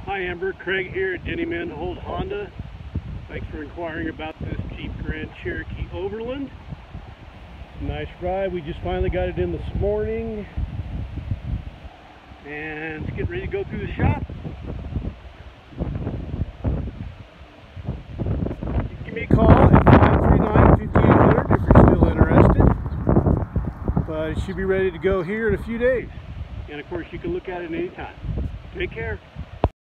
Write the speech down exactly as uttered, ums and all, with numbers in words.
Hi Amber, Craig here at Denny Manhold Honda. Thanks for inquiring about this Jeep Grand Cherokee Overland. Nice ride. We just finally got it in this morning. And it's getting ready to go through the shop. Give me a call at five three nine, five eight zero zero if you're still interested. But it should be ready to go here in a few days. And of course you can look at it anytime. Take care.